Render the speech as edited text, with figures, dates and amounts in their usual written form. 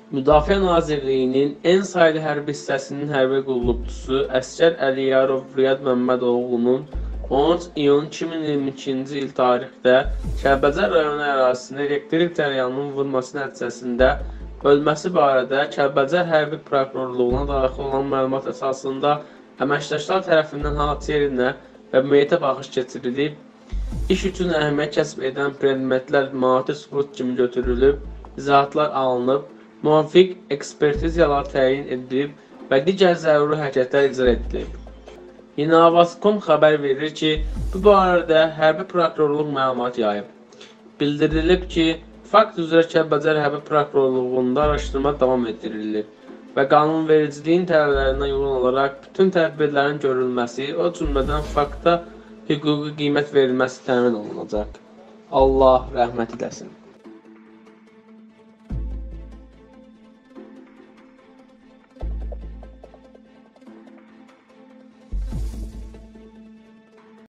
Müdafiə Nazirliyinin en sayılı hərbi hissəsinin hərbi qulluqçusu Əsgər Əliyarov Riyad Məmmədoğlu'nun 13 iyun 2022-ci il tarixdə Kəlbəcər rayonu ərazisində elektrik cərəyanının vurması nəticəsində ölməsi barədə Kəlbəcər Hərbi Prokurorluğuna daxil olan məlumat əsasında əməkdaşlar tərəfindən hadisə yerinə və meyitə baxış keçirilib, iş üçün əhəmiyyət kəsb edən predmetlər maddi sübut kimi götürülüb, izahatlar alınıb, müvafiq ekspertiziyalar təyin edilib və digər zəruri hərəkətlər icra edilib. İnnovascom xəbər verir ki, bu barədə Hərbi Prokurorluq məlumat yayıb. Bildirilib ki, fakt üzrə Kəlbəcər Hərbi Prokurorluğunda araşdırma davam etdirilib və qanunvericiliyin tələblərinə uyğun olaraq bütün tədbirlərin görülməsi, o cümlədən fakta hüquqi qiymət verilməsi təmin olunacaq. Allah rəhmət eləsin.